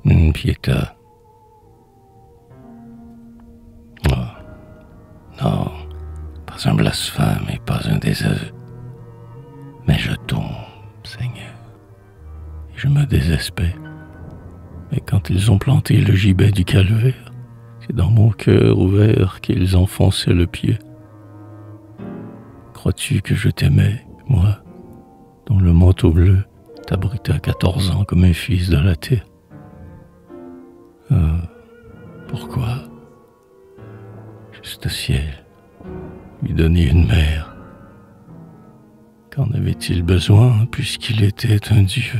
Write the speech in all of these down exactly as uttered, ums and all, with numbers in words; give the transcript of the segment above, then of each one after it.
Une piéta. Oh. Non, pas un blasphème et pas un désaveu. Mais je tombe, Seigneur, et je me désespère. Mais quand ils ont planté le gibet du calvaire, c'est dans mon cœur ouvert qu'ils enfonçaient le pied. Crois-tu que je t'aimais, moi, dont le manteau bleu t'abritait à quatorze ans comme un fils de la terre? Ah, pourquoi, juste ciel, lui donner une mère? Qu'en avait-il besoin puisqu'il était un dieu?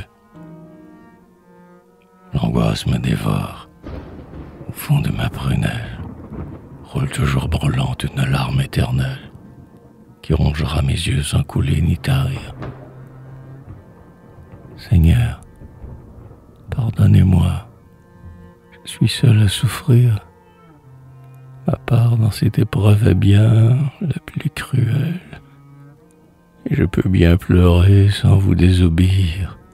L'angoisse me dévore. Au fond de ma prunelle roule toujours brûlante une larme éternelle qui rongera mes yeux sans couler ni tarir. Seigneur, pardonnez-moi, je suis seul à souffrir. Ma part dans cette épreuve est bien la plus cruelle, et je peux bien pleurer sans vous désobéir.